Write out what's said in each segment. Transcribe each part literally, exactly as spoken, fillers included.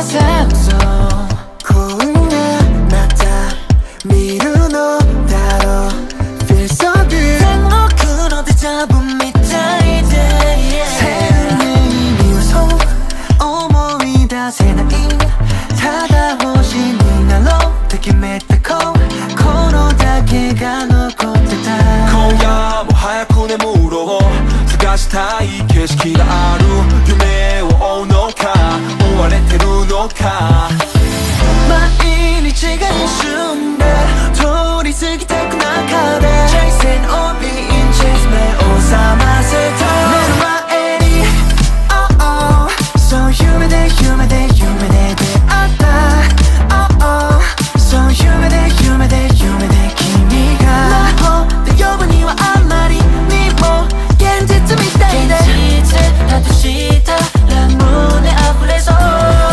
さ嘘こんなまた見るのだろう Feel so good 天国のデジャブみたいで生命に嘘思い出せないただ星になろうって決めた頃だけが残ってた今夜も早く眠ろう探したい景色がある夢を追うのか追われてるのか毎日が一瞬で通り過ぎてく中で Chasing or being chased 目を覚ませた目の前に Oh oh そう夢で夢で夢で出会った Oh oh そう夢で夢で夢で君が魔法で呼ぶにはあまりにも現実みたいで現実だとしたら胸溢れそう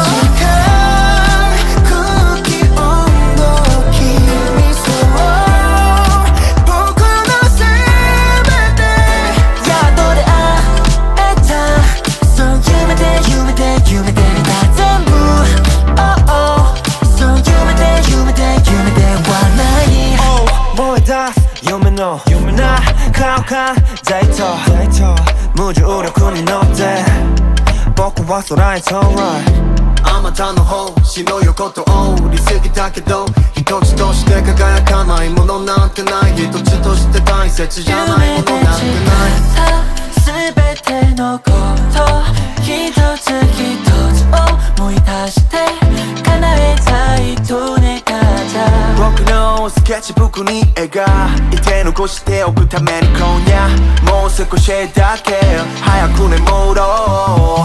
夢のな顔感じと無重力に乗って僕は空へ飛ぶあまたの星の横通り過ぎたけど一つとして輝かないものなんてない一つとして大切じゃないものなんてない全てのこと一つ一つ思い出して叶えたいと願った僕のスケッチブックに描いて残しておくために今夜もう少しだけ早く眠ろう